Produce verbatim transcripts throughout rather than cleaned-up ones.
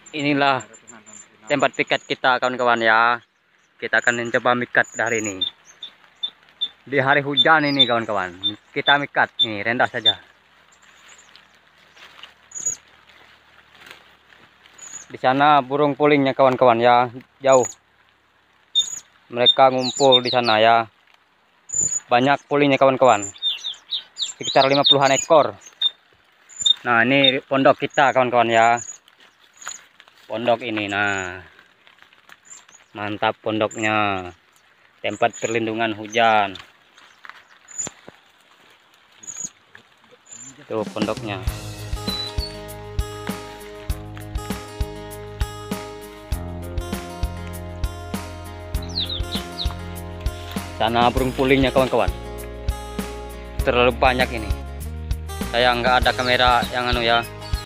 Inilah tempat pikat kita kawan-kawan ya. Kita akan mencoba mikat hari ini. Di hari hujan ini kawan-kawan. Kita mikat nih, rendah saja. Di sana burung pulingnya kawan-kawan ya, jauh. Mereka ngumpul di sana ya. Banyak pulingnya kawan-kawan. Sekitar lima puluhan ekor. Nah, ini pondok kita kawan-kawan ya. Pondok ini, nah, mantap pondoknya, tempat perlindungan hujan. Tuh pondoknya. Sana burung pulingnya kawan-kawan, terlalu banyak ini. Saya nggak ada kamera yang anu ya.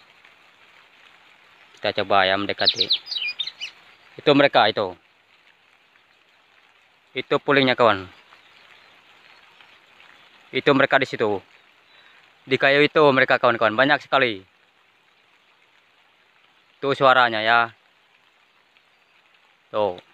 Kita coba ya mendekati. Itu mereka itu. Itu pulingnya kawan. Itu mereka di situ. Di kayu itu mereka kawan-kawan, banyak sekali. Tuh suaranya ya. Tuh.